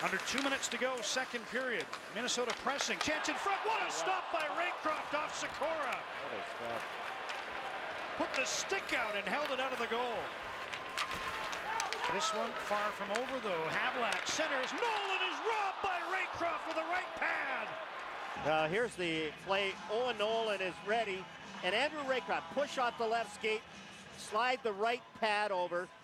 Under 2 minutes to go, second period. Minnesota pressing. Chance in front. What a stop by Raycroft off Sikora. What a stop. Put the stick out and held it out of the goal. This one far from over, though. Havlat centers. Nolan is robbed by Raycroft with a right pad. Here's the play. Owen Nolan is ready. And Andrew Raycroft push off the left skate. Slide the right pad over.